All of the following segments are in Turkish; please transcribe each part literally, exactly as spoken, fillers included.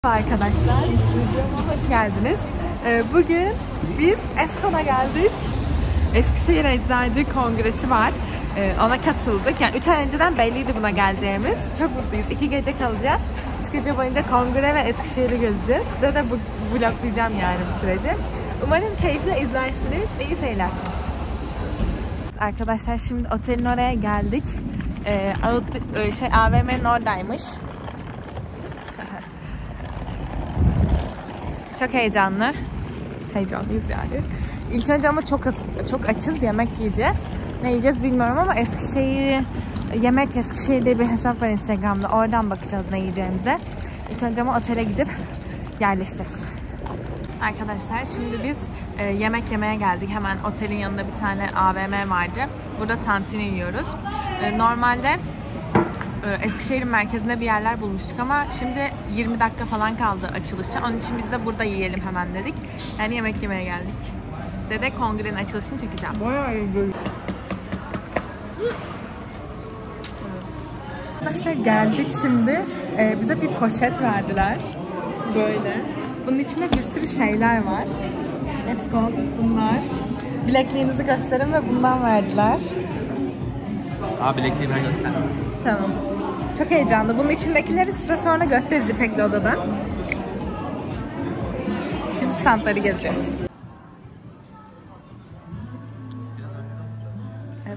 Arkadaşlar, videoma hoş geldiniz. Bugün biz Eskon'a geldik. Eskişehir Eczacı Kongresi var. Ona katıldık. Yani üç ay önceden belliydi buna geleceğimiz. Çok mutluyuz. İki gece kalacağız. Üç gece boyunca kongre ve Eskişehir'i gezeceğiz. Size de bu vloglayacağım yani bu süreci. Umarım keyifle izlersiniz. İyi seyirler. Arkadaşlar şimdi otelin oraya geldik. Ee, şey, A V M'nin oradaymış. Çok heyecanlı. Heyecanlıyız yani. İlk önce ama çok çok açız, yemek yiyeceğiz. Ne yiyeceğiz bilmiyorum ama Eskişehir yemek Eskişehir diye bir hesap var Instagram'da. Oradan bakacağız ne yiyeceğimize. İlk önce ama otele gidip yerleşeceğiz. Arkadaşlar şimdi biz e, yemek yemeye geldik. Hemen otelin yanında bir tane A V M vardı. Burada tantuni yiyoruz. E, normalde Eskişehir'in merkezinde bir yerler bulmuştuk ama şimdi yirmi dakika falan kaldı açılışa. Onun için biz de burada yiyelim hemen dedik. Yani yemek yemeye geldik. Size de kongrenin açılışını çekeceğim. Bayağı iyi böyle. Arkadaşlar geldik şimdi. Ee, bize bir poşet verdiler. Böyle. Bunun içinde bir sürü şeyler var. Eskon bunlar. Bilekliğinizi gösterin ve bundan verdiler. Aa, bilekliği ben göstereyim. Tamam. Çok heyecanlı. Bunun içindekileri size sonra gösteririz İpek'li odada. Şimdi standları gezeceğiz. Evet.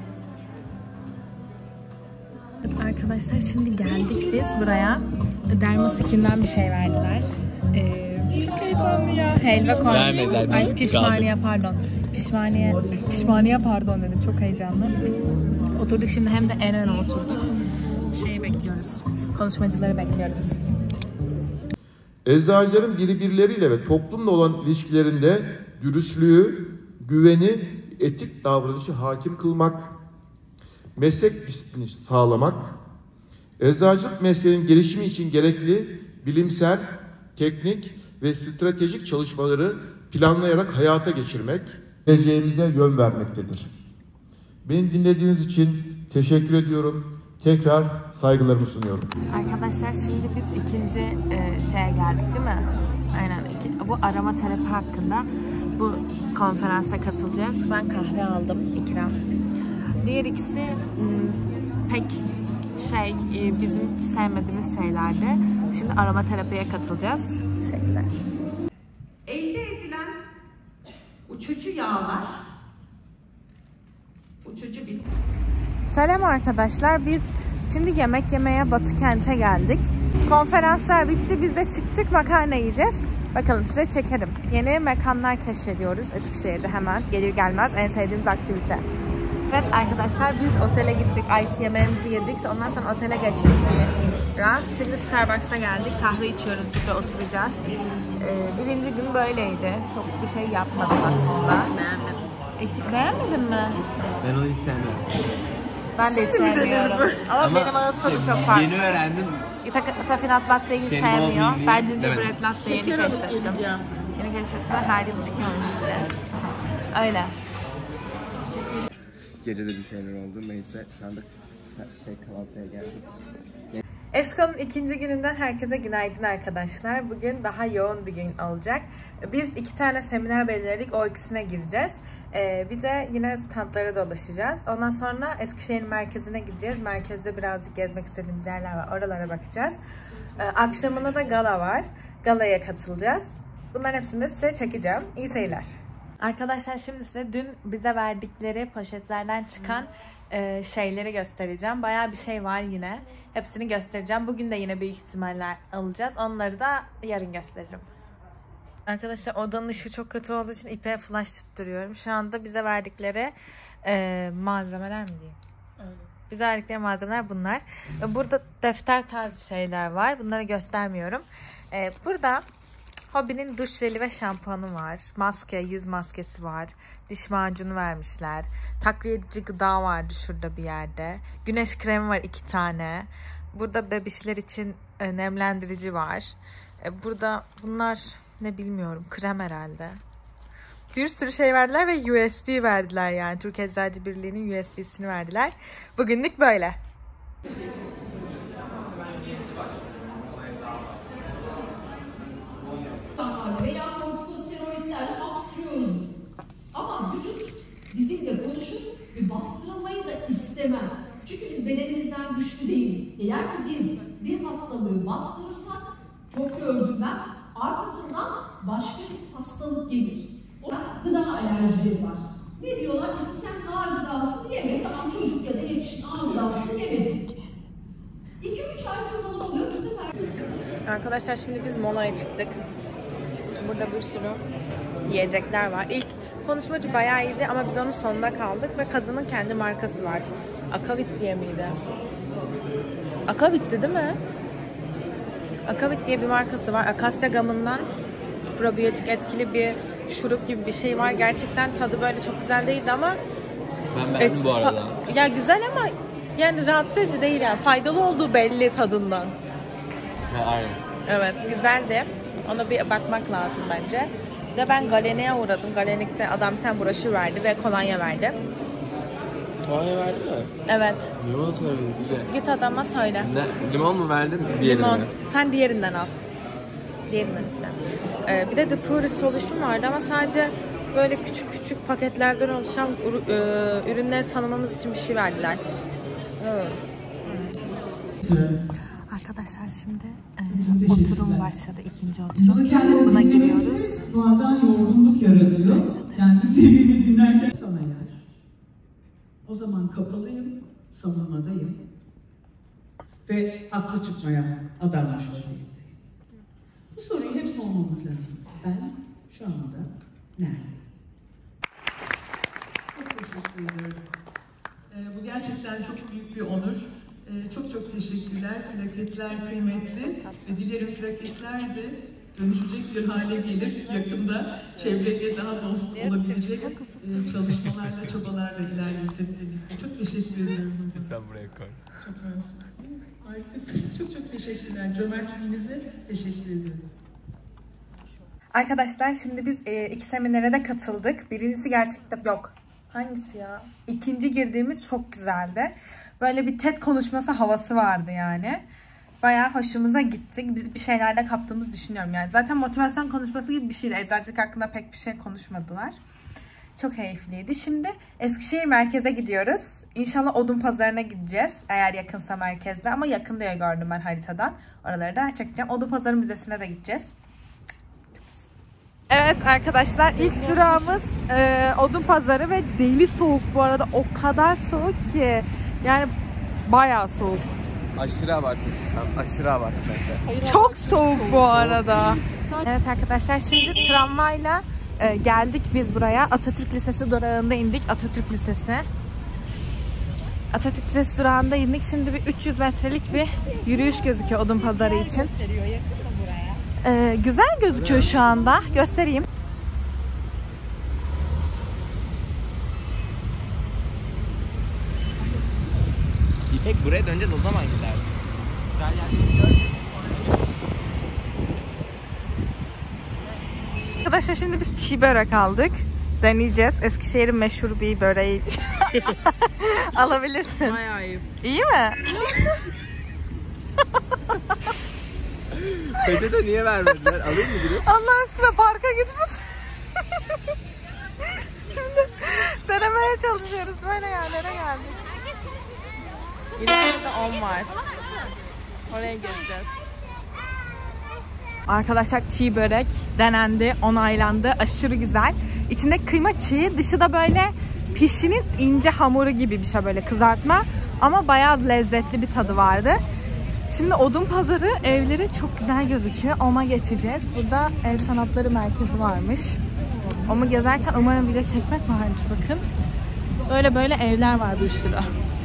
Evet arkadaşlar şimdi geldik biz buraya. Dermosikinden bir şey verdiler. Ee, çok heyecanlı ya. Helva koymuş. Ay pişmaniye pardon. Pişmaniye, pişmaniye pardon dedim. Çok heyecanlı. Oturduk şimdi hem de en öne oturduk. Şeyi bekliyoruz. Konuşmacıları bekliyoruz. Eczacıların birbirleriyle ve toplumla olan ilişkilerinde dürüstlüğü, güveni, etik davranışı hakim kılmak, meslek disiplini sağlamak, eczacılık mesleğinin gelişimi için gerekli bilimsel, teknik ve stratejik çalışmaları planlayarak hayata geçirmek, geleceğimize yön vermektedir. Beni dinlediğiniz için teşekkür ediyorum. Tekrar saygılarımı sunuyorum. Arkadaşlar şimdi biz ikinci e, şeye geldik değil mi? Aynen. İki, bu arama terapi hakkında bu konferansa katılacağız. Ben kahve aldım ikram. Diğer ikisi m, pek şey e, bizim sevmediğimiz şeylerdi. Şimdi arama terapiye katılacağız. Bu şekilde. Elde edilen uçucu yağlar, uçucu bir... Selam arkadaşlar. Biz şimdi yemek yemeye Batı Kent'e geldik. Konferanslar bitti. Biz de çıktık. Makarna yiyeceğiz. Bakalım size çekerim. Yeni mekanlar keşfediyoruz Eskişehir'de hemen. Gelir gelmez en sevdiğimiz aktivite. Evet arkadaşlar biz otele gittik. Ay yemeğimizi yedik. Ondan sonra otele geçtik biraz. Şimdi Starbucks'a geldik. Kahve içiyoruz. Burada oturacağız. Ee, birinci gün böyleydi. Çok bir şey yapmadım aslında. Beğenmedim. Eki, beğenmedin mi? Ben onu hiç sevmiyorum. Ben de hiç sevmiyorum. Ama, Ama benim ağız tadı çok farklı. Yeni öğrendim. İpek Tafinat Latte'yi sevmiyor. Ben Ginger Bread Latte'yi yeni keşfettim. Yeni keşfettim ve her yıl çıkıyormuş işte. Öyle. Gece de bir şeyler oldu. Neyse şu anda şey kahvaltıya geldik. Eskon'un ikinci gününden herkese günaydın arkadaşlar. Bugün daha yoğun bir gün olacak. Biz iki tane seminer belirledik. O ikisine gireceğiz. Ee, bir de yine standlara dolaşacağız. Ondan sonra Eskişehir merkezine gideceğiz. Merkezde birazcık gezmek istediğimiz yerler var. Oralara bakacağız. Ee, akşamına da gala var. Galaya katılacağız. Bunların hepsini de size çekeceğim. İyi seyirler. Arkadaşlar şimdi size dün bize verdikleri poşetlerden çıkan e, şeyleri göstereceğim. Bayağı bir şey var yine. Hepsini göstereceğim. Bugün de yine büyük ihtimalle alacağız. Onları da yarın gösteririm. Arkadaşlar odanın ışığı çok kötü olduğu için ipe flash tutturuyorum. Şu anda bize verdikleri e, malzemeler mi diyeyim? Öyle. Bize verdikleri malzemeler bunlar. Burada defter tarzı şeyler var. Bunları göstermiyorum. E, burada Hobby'nin duş jeli ve şampuanı var. Maske, yüz maskesi var. Diş macunu vermişler. Takviyeci gıda vardı şurada bir yerde. Güneş kremi var iki tane. Burada bebişler için nemlendirici var. Burada bunlar ne bilmiyorum. Krem herhalde. Bir sürü şey verdiler ve U S B verdiler yani. Türkiye Eczacı Birliği'nin U S B'sini verdiler. Bugünlük böyle. biz bir hastalığı bastırırsak çok gördüğümden arkasından başka bir hastalık gelir. O gıda alerjileri var. Ne diyorlar? İşte sen ağır gıdasını yeme, tamam çocuk ya da yetişkin ağır gıdasını yemesin. iki üç ay sonra ne oluyor? Bu sefer... Arkadaşlar şimdi biz molaya çıktık. Burada bir sürü yiyecekler var. İlk konuşmacı bayağı iyiydi ama biz onun sonunda kaldık ve kadının kendi markası var. Akavit diye miydi? Akavit'ti değil mi? Akavit diye bir markası var. Akasya gamından probiyotik etkili bir şurup gibi bir şey var. Gerçekten tadı böyle çok güzel değildi ama Ben beğendim bu arada. Ya güzel ama yani rahatsız edici değil yani. Faydalı olduğu belli tadından. Ha, aynen. Evet, güzeldi. Ona bir bakmak lazım bence. Bir de ben Galenik'e uğradım. Galenik'te adam bir tane broşür verdi ve kolonya verdi. Kolonya verdin mi? Evet. Niye bana söylemedin Tuğçe? Git adama söyle. Ne, limon mu verdin? Diğerini Limon. mi? Sen diğerinden al. Diğerinden iste. Ee, bir de The Purist Solution vardı ama sadece böyle küçük küçük paketlerden oluşan ür- e, ürünleri tanımamız için bir şey verdiler. Hmm. Arkadaşlar şimdi e, oturum başladı. İkinci oturum. Buna giriyoruz. Bazen yorgunluk yaratıyor. Kendi sevdiğimi dinlerken sana yer. O zaman kapalıyım, savunmadayım. Ve haklı çıkmaya adanmış vaziyetteyim. Bu soruyu hep sormamız lazım. Ben şu anda neredeyim? Çok teşekkür ederim. Ee, bu gerçekten çok büyük bir onur. Ee, çok çok teşekkürler. Plaketler kıymetli. Ve dilerim plaketler de dönüşecek bir hale gelir yakında. Çevreye daha dost olabilecek e, çalışmalarla, çabalarla ilerleriz hep birlikte. Çok teşekkür ederim. Sen buraya koy. Çok mersi. Harikasınız. Çok çok teşekkürler. Cömertliğinize teşekkür ederim. Arkadaşlar şimdi biz e, iki seminere de katıldık. Birincisi gerçekten yok. Hangisi ya? İkinci girdiğimiz çok güzeldi. Böyle bir TED konuşması havası vardı yani. Bayağı hoşumuza gittik. Biz bir şeylerde kaptığımızı düşünüyorum yani. Zaten motivasyon konuşması gibi bir şeydi. Eczacılık hakkında pek bir şey konuşmadılar. Çok keyifliydi. Şimdi Eskişehir merkeze gidiyoruz. İnşallah Odunpazarı'na gideceğiz. Eğer yakınsa merkezde ama yakın diye gördüm ben haritadan. Oraları da çekeceğim. Odunpazarı Müzesi'ne de gideceğiz. Evet arkadaşlar ilk durağımız e, Odunpazarı ve deli soğuk bu arada. O kadar soğuk ki. Yani bayağı soğuk. Aşırı abartıyorsun sen. Aşırı abartıyorsun. Çok soğuk bu arada. Evet arkadaşlar şimdi tramvayla e, geldik biz buraya. Atatürk Lisesi durağında indik. Atatürk Lisesi. Atatürk Lisesi durağında indik. Şimdi bir üç yüz metrelik bir yürüyüş gözüküyor Odunpazarı için. Ee, güzel gözüküyor şu anda. Göstereyim. İpek buraya döneceğiz o zaman gidersin. Arkadaşlar şimdi biz çiğ börek aldık. Deneyeceğiz. Eskişehir'in meşhur bir böreği. Alabilirsin. Bayağı iyi. İyi mi? Peçete niye vermediler? Alayım mı gidip? Allah aşkına parka gitmedi. Şimdi denemeye çalışıyoruz. Böyle yerlere geldik. İleride on var. Oraya geleceğiz. Arkadaşlar çiğ börek denendi, onaylandı. Aşırı güzel. İçinde kıyma çiğ, dışı da böyle pişinin ince hamuru gibi bir şey, böyle kızartma. Ama bayağı lezzetli bir tadı vardı. Şimdi Odunpazarı evleri çok güzel gözüküyor. Ona geçeceğiz. Burada el sanatları merkezi varmış. Onu gezerken umarım video çekmek vardır. Bakın. Böyle böyle evler var bir sürü.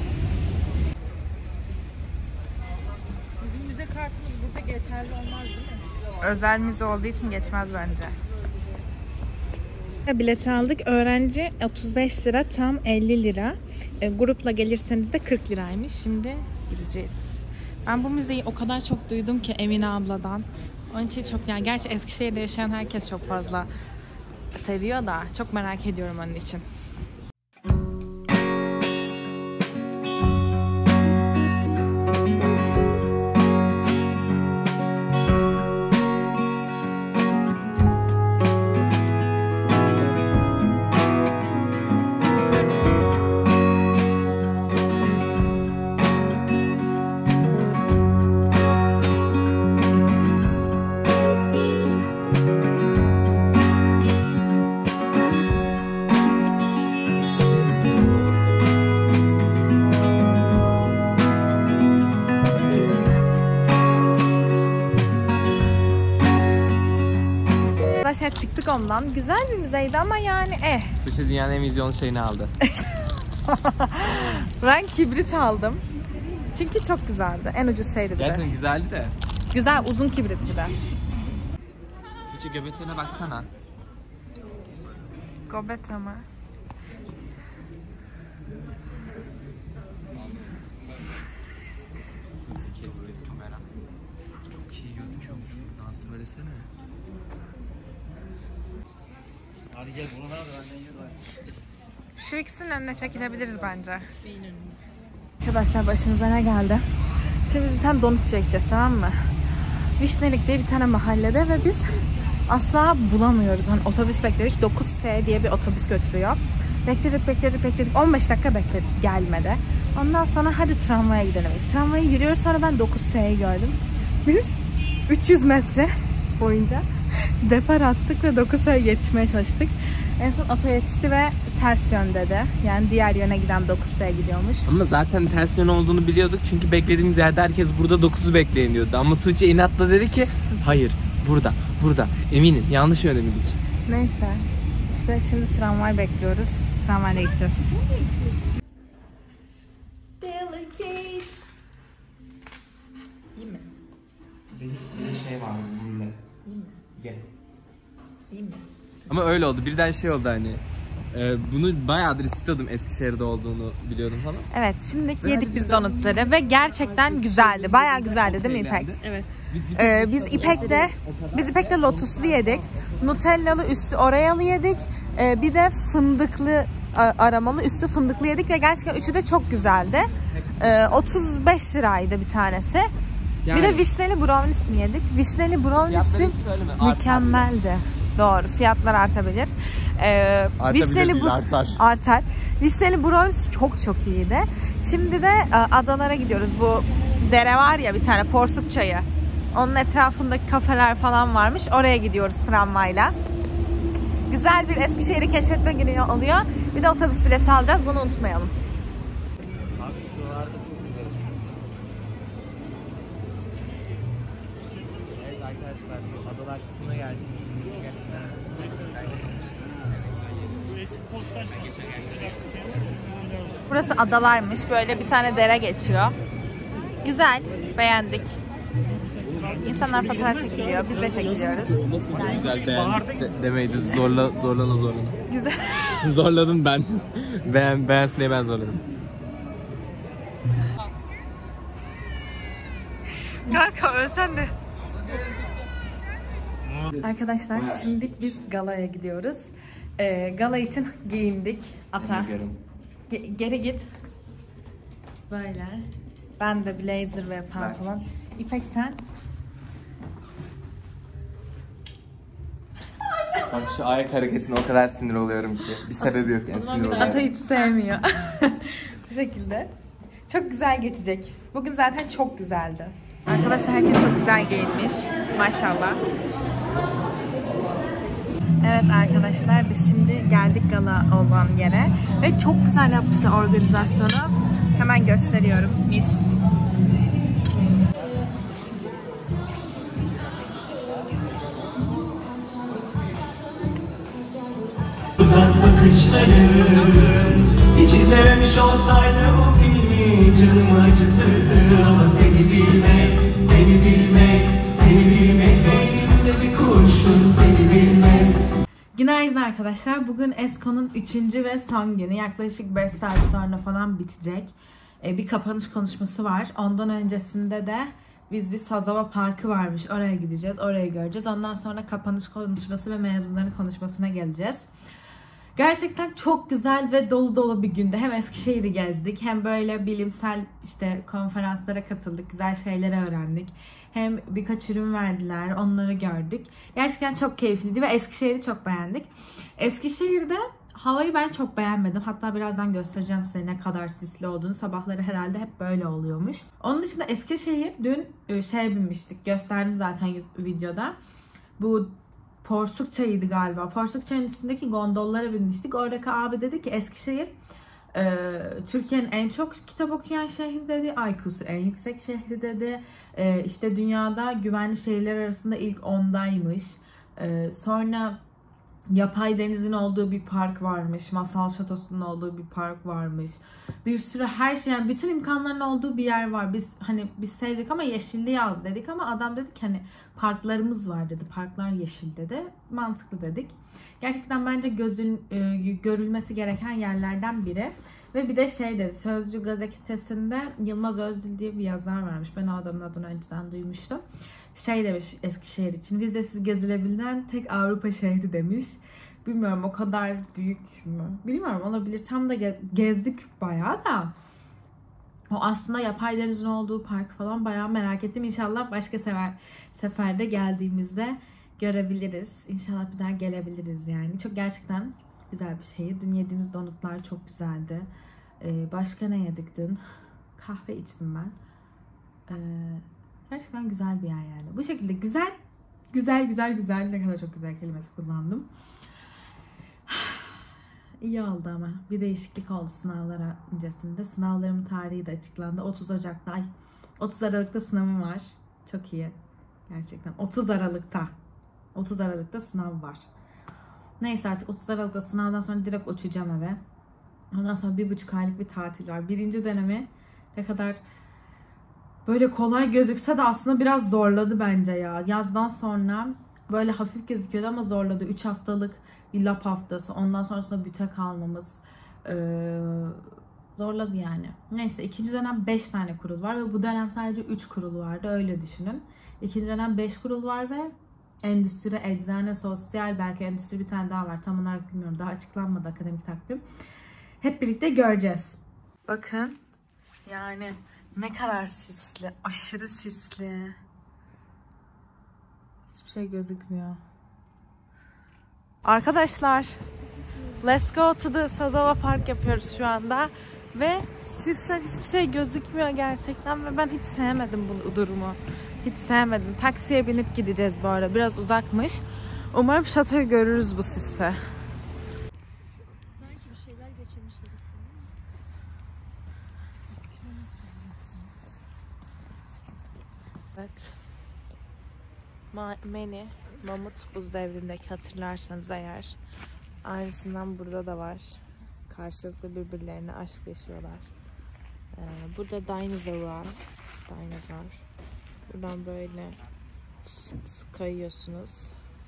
Bizim müze kartımız burada geçerli olmaz değil mi? Özel müze olduğu için geçmez bence. Bilet aldık. Öğrenci otuz beş lira, tam elli lira. E, grupla gelirseniz de kırk liraymış. Şimdi gireceğiz. Ben bu müzeyi o kadar çok duydum ki Emine abladan. Onun için çok, yani gerçi Eskişehir'de yaşayan herkes çok fazla seviyor da çok merak ediyorum onun için. Arkadaşlar çıktık ondan. Güzel bir müzeydi ama yani eh. Tuğçe dünyanın en vizyonlu şeyini aldı. Ben kibrit aldım. Çünkü çok güzeldi. En ucuz şeydi bir de. Gerçekten güzeldi de. Güzel uzun kibrit bir de. Tuğçe göbetine baksana. Gobeta mı? Kesti kamera. Çok iyi gözüküyormuş buradan, söylesene. Hadi gel buralara da benden yürü. Şu ikisinin önüne çekilebiliriz bence. Arkadaşlar başımıza ne geldi? Şimdi biz bir tane donut çekeceğiz, tamam mı? Vişnelik diye bir tane mahallede ve biz asla bulamıyoruz. Hani otobüs bekledik. dokuz S diye bir otobüs götürüyor. Bekledik bekledik bekledik. on beş dakika bekledik, gelmedi. Ondan sonra hadi tramvaya gidelim. Tramvaya yürüyoruz, sonra ben dokuz S'yi gördüm. Biz üç yüz metre boyunca depar attık ve dokuz S'ye yetişmeye çalıştık. En son ata yetişti ve ters yön dedi. Yani diğer yöne giden dokuz S'ye gidiyormuş. Ama zaten ters yön olduğunu biliyorduk çünkü beklediğimiz yerde herkes burada dokuzu bekleyin diyordu. Ama Tuğçe inatla dedi ki hayır burada, burada. Eminim yanlış yöne bildik. Neyse. İşte şimdi tramvay bekliyoruz. Tramvayla gideceğiz. Delegate. İyi mi? Bir şey var burada. İyi mi? Gel. İyi mi? Ama öyle oldu. Birden şey oldu hani. E, bunu bayağıdır istiyordum, Eskişehir'de olduğunu biliyordum falan. Evet, şimdi yedik biz donutları ve gerçekten güzeldi. Bayağı güzeldi değil mi İpek? Evet. Ee, biz İpek'te biz İpek'te lotuslu yedik. Nutellalı üstü orealı yedik. Ee, bir de fındıklı aramalı üstü fındıklı yedik ve gerçekten üçü de çok güzeldi. Ee, otuz beş liraydı bir tanesi. Yani, bir de vişneli brownies yedik. Vişneli brownies'i mükemmeldi. Doğru, fiyatlar artabilir. Ee, vişneli bu artar. artar. Vişneli brownies çok çok iyiydi. Şimdi de adalara gidiyoruz. Bu dere var ya bir tane, Porsuk Çayı. Onun etrafındaki kafeler falan varmış. Oraya gidiyoruz tramvayla. Güzel bir Eskişehir'i keşfetme günü oluyor. Bir de otobüs bileti alacağız. Bunu unutmayalım. Abi şuralarda çok güzel. Evet arkadaşlar, adalar kısmına geldik. Şimdi gerçekten burası adalarmış. Böyle bir tane dere geçiyor. Güzel. Beğendik. İnsanlar fotoğraf çekiliyor. Biz de çekiliyoruz. nasıl güzel beğendik de, demeydi. Zorla, zorlana zorlana. Güzel. Zorladım ben. Beğen, beğensin diye ben zorladım. Kanka ölsen de. Arkadaşlar şimdi biz galaya gidiyoruz. Ee, gala için giyindik. Ata. Ge- geri git. Böyle. Ben de blazer ve pantolon. İpek sen? Bak şu ayak hareketine o kadar sinir oluyorum ki. Bir sebebi yok yani sinir oluyorum. Ata hiç sevmiyor. Bu şekilde. Çok güzel geçecek. Bugün zaten çok güzeldi. Arkadaşlar herkes çok güzel giyinmiş. Maşallah. Evet arkadaşlar biz şimdi geldik gala olan yere. Ve çok güzel yapmışlar organizasyonu. Hemen gösteriyorum. Mis. Uzak bakışların hiç izlememiş olsaydı bu filmi canımı acıtırdı. Ama seni bilmek, seni bilmek, seni bilmek beynimde bir kurşun, seni bilmek. Günaydın arkadaşlar. Bugün Esko'nun üçüncü ve son günü. Yaklaşık beş saat sonra falan bitecek. Ee, bir kapanış konuşması var. Ondan öncesinde de biz bir Sazova Parkı varmış. Oraya gideceğiz. Orayı göreceğiz. Ondan sonra kapanış konuşması ve mezunların konuşmasına geleceğiz. Gerçekten çok güzel ve dolu dolu bir günde. Hem Eskişehir'i gezdik, hem böyle bilimsel işte konferanslara katıldık, güzel şeyler öğrendik. Hem birkaç ürün verdiler, onları gördük. Gerçekten çok keyifliydi ve Eskişehir'i çok beğendik. Eskişehir'de havayı ben çok beğenmedim. Hatta birazdan göstereceğim size ne kadar sisli olduğunu. Sabahları herhalde hep böyle oluyormuş. Onun dışında Eskişehir dün şey binmiştik, gösterdim zaten videoda. Bu Porsuk Çayı'ydı galiba. Porsuk Çayı'nın üstündeki gondollara binmiştik. Oradaki abi dedi ki Eskişehir e, Türkiye'nin en çok kitap okuyan şehri dedi. I Q'su en yüksek şehri dedi. E, işte dünyada güvenli şehirler arasında ilk ondaymış. Ee, sonra yapay denizin olduğu bir park varmış. Masal şatosunun olduğu bir park varmış. Bir sürü her şey, yani bütün imkanların olduğu bir yer var. Biz hani biz sevdik ama yeşilliği az dedik ama adam dedi ki hani parklarımız var dedi. Parklar yeşil dedi. Mantıklı dedik. Gerçekten bence gözün e, görülmesi gereken yerlerden biri. Ve bir de şey dedi, Sözcü gazetesinde Yılmaz Özdil diye bir yazar varmış. Ben o adamın adını önceden duymuştum. Şey demiş Eskişehir için, vizesiz gezilebilen tek Avrupa şehri demiş. Bilmiyorum o kadar büyük mü? Bilmiyorum, olabilir. Tam da ge gezdik bayağı da. O aslında yapay denizin olduğu park falan bayağı merak ettim. İnşallah başka sefer seferde geldiğimizde görebiliriz. İnşallah bir daha gelebiliriz yani. Çok gerçekten güzel bir şehir. Dün yediğimiz donutlar çok güzeldi. Ee, başka ne yedik dün? Kahve içtim ben. Ee, gerçekten güzel bir yer yani. Bu şekilde güzel, güzel, güzel, güzel. Ne kadar çok güzel kelimesi kullandım. İyi oldu ama. Bir değişiklik oldu sınavlar öncesinde. Sınavlarımın tarihi de açıklandı. otuz Ocak'ta, ay otuz Aralık'ta sınavım var. Çok iyi. Gerçekten. otuz Aralık'ta. otuz Aralık'ta sınav var. Neyse artık otuz Aralık'ta sınavdan sonra direkt uçacağım eve. Ondan sonra bir buçuk aylık bir tatil var. Birinci dönemi ne kadar böyle kolay gözükse de aslında biraz zorladı bence ya. Yazdan sonra böyle hafif gözüküyordu ama zorladı. üç haftalık bir lab haftası. Ondan sonrasında büte kalmamız ee, zorladı yani. Neyse ikinci dönem beş tane kurul var ve bu dönem sadece üç kurul vardı. Öyle düşünün. İkinci dönem beş kurul var ve endüstri, eczane, sosyal, belki endüstri bir tane daha var. Tam olarak bilmiyorum. Daha açıklanmadı akademik takvim. Hep birlikte göreceğiz. Bakın. Yani ne kadar sisli. Aşırı sisli. Hiçbir şey gözükmüyor. Arkadaşlar. Let's go to the Sazova Park yapıyoruz şu anda. Ve sisten hiçbir şey gözükmüyor gerçekten. Ve ben hiç sevmedim bu durumu. Hiç sevmedim. Taksiye binip gideceğiz bu arada. Biraz uzakmış. Umarım şatoyu görürüz bu siste. Sanki bir şeyler geçirmişler. Evet. Ma Meni, Mamut Buz Devri'ndeki hatırlarsanız eğer. Aynısından burada da var. Karşılıklı birbirlerine aşk yaşıyorlar. Ee, burada dinozor var. Dinozor. Buradan böyle kayıyorsunuz.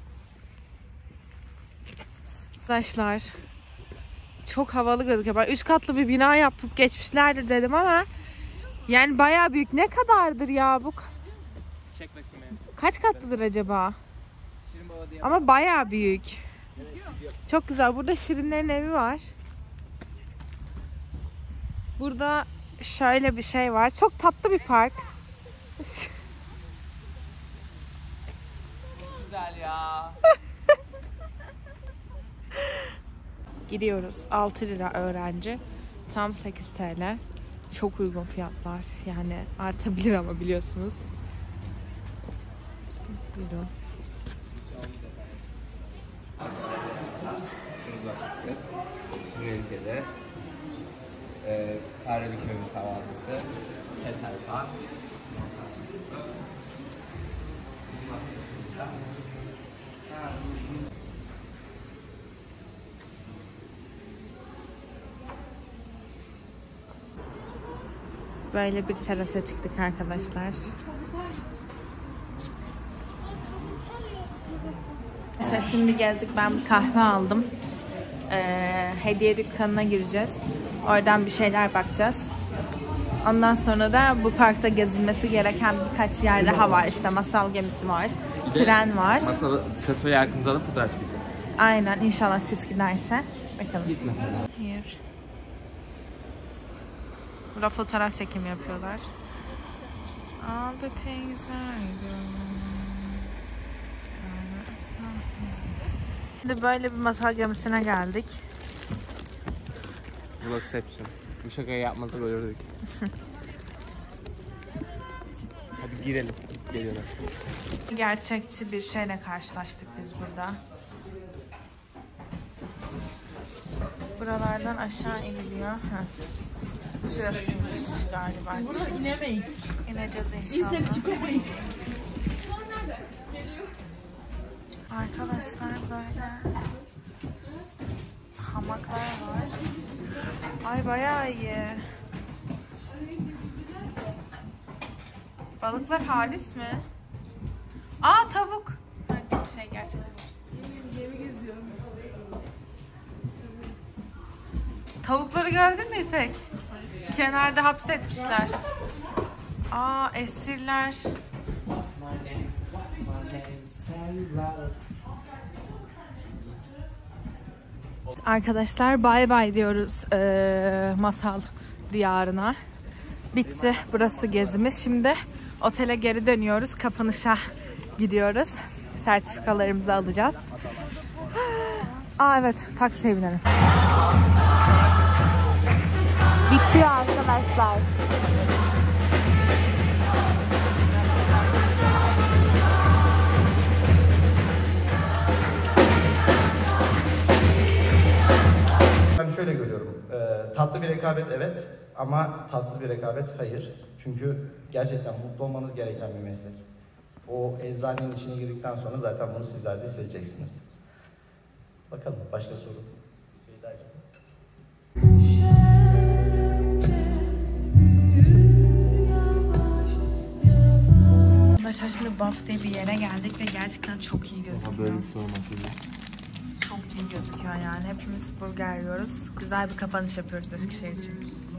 Arkadaşlar çok havalı gözüküyor. Ben üç katlı bir bina yapıp geçmişlerdir dedim ama yani bayağı büyük. Ne kadardır ya bu? Çek bakayım. Kaç katlıdır acaba? Ama bayağı büyük. Çok güzel. Burada Şirinlerin evi var. Burada şöyle bir şey var. Çok tatlı bir park. Güzel ya. Gidiyoruz. altı lira öğrenci. Tam sekiz TL. Çok uygun fiyatlar. Yani artabilir ama biliyorsunuz. Buyurun. Sizin ülkede e, Tarihli Köy'ün kahvaltısı, Peterpan. Böyle bir terasa çıktık arkadaşlar. Arkadaşlar şimdi gezdik. Ben bir kahve aldım. Ee, hediye dükkanına gireceğiz. Oradan bir şeyler bakacağız. Ondan sonra da bu parkta gezilmesi gereken birkaç yer daha var. İşte masal gemisi var. Tren var. Masada şatoyu arkamıza alıp fotoğraf çekeceğiz. Aynen. İnşallah siz giderse. Bakalım. Git mesela. Here. Burada fotoğraf çekimi yapıyorlar. All the things I do. Şimdi böyle bir masal gemisine geldik. Vlogception. Bu şakayı yapmazsak ölürdük. Hadi girelim. Geliyorlar. Gerçekçi bir şeyle karşılaştık biz burada. Buralardan aşağı iniliyor. Heh. Şurasıymış galiba. Burada inemeyin. İneceğiz inşallah. İnsek çıkamayın. Arkadaşlar böyle hamaklar var. Ay bayağı iyi. Balıklar halis mi? Aa tavuk. Şey gerçekten. Gemi geziyorum. Tavukları gördün mü İpek? Kenarda hapsetmişler. Aa esirler. Arkadaşlar bay bay diyoruz ee, masal diyarına. Bitti burası gezimiz. Şimdi otele geri dönüyoruz. Kapanışa gidiyoruz. Sertifikalarımızı alacağız. Aa evet, taksiye binelim. Bitiyor arkadaşlar. Ben şöyle görüyorum. Ee, tatlı bir rekabet evet ama tatsız bir rekabet hayır. Çünkü gerçekten mutlu olmanız gereken bir meslek. O eczanenin içine girdikten sonra zaten bunu sizler de hissedeceksiniz. Bakalım başka soru. Arkadaşlar şimdi Buff diye bir yere geldik ve gerçekten çok iyi gözüküyor. Böyle bir sorun olsun. Çok iyi gözüküyor yani. Hepimiz burger yiyoruz. Güzel bir kapanış yapıyoruz Eskişehir için.